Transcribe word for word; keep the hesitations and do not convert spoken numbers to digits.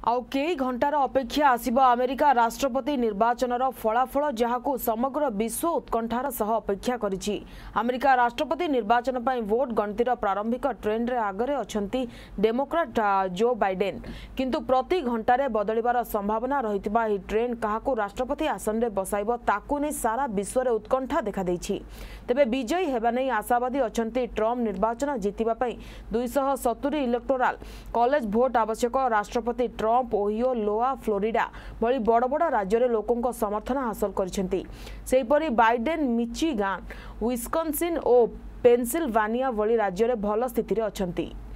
आउ कई घंटार अपेक्षा आसिब अमेरिका राष्ट्रपति निर्वाचन फलाफल जहां समग्र विश्व उत्कंठार सह अपेक्षा करिछि। अमेरिका राष्ट्रपति निर्वाचन पर वोट गणतिर प्रारंभिक ट्रेंड रे आगरे अछंती डेमोक्रेट जो बाइडेन, किंतु प्रति घंटारे बदलिबार संभावना रहितबा ही ट्रेंड काहाकू राष्ट्रपति आसन रे बसाइबो ताकू नै सारा विश्व रे उत्कंठा देखा दैछि। तेबे विजयी हेबा नै आशावादी अछंती ट्रम्प निर्वाचन जीतिबा पई दो सौ सत्तर इलेक्टोराल कॉलेज वोट आवश्यक। राष्ट्रपति ट्रम्प ओहियो लोआ फ्लोरिडा भली बड़ बड़ राज्य रे लोकों समर्थन हासिल करिसेंती। सेहीपरि बाइडेन मिचिगान, विस्कन्सिन और पेनसिल्वानिया भली राज्य रे भल स्थिति रे अछंती।